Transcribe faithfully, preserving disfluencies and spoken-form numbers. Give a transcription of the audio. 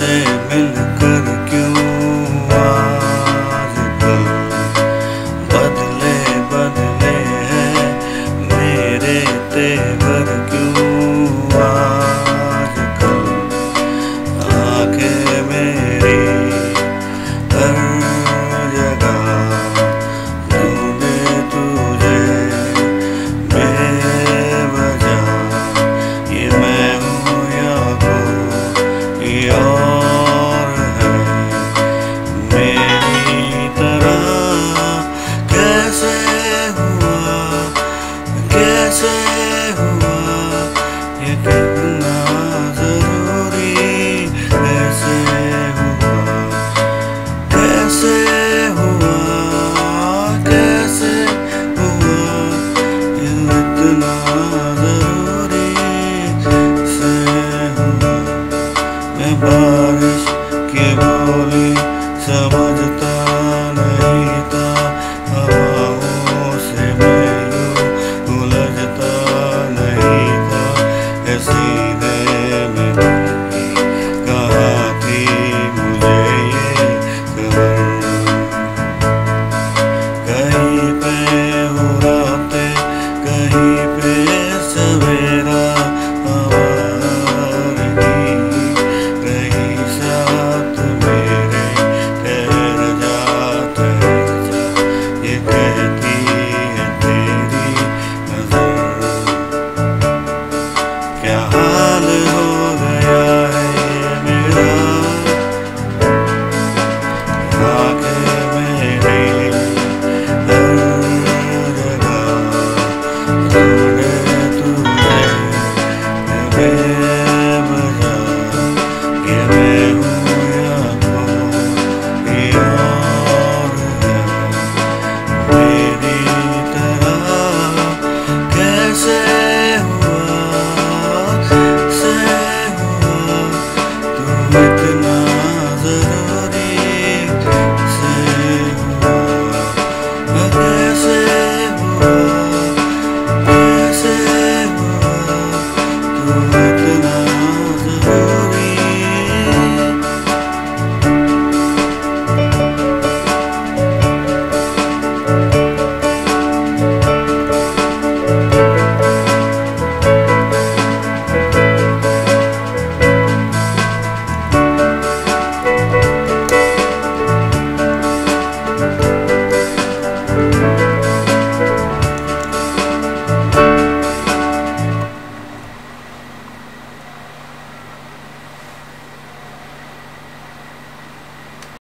तुझसे मिलकर क्यों आजकल बदले बदले हैं मेरे तेवर क्यों आजकल। आंखें मेरी हर जगह ढूंढे तुझे बेवजह, ये मैं हूँ या कोई और है मेरी तरह। कैसे हुआ कैसे हुआ ये कितना जरूरी, कैसे हुआ कैसे हुआ कैसे हुआ ये इतना जरूरी, कैसे हुआ। मैं बारिश की बोली समझता नहीं था, हवाओं से मैं यूं उलझता नहीं था। ऐ सीने में दिल की कहाँ थी मुझे ये खबर। कहीं पे हो रातें कहीं पे सवेरा, आवारगी रही साथ मेरे। ठहर जा ठहर जा ये कहती है तेरी नजर। क्या हाल हो गया है ये मेरा, आंखें मेरी हर जगह ढूंढे तुझे।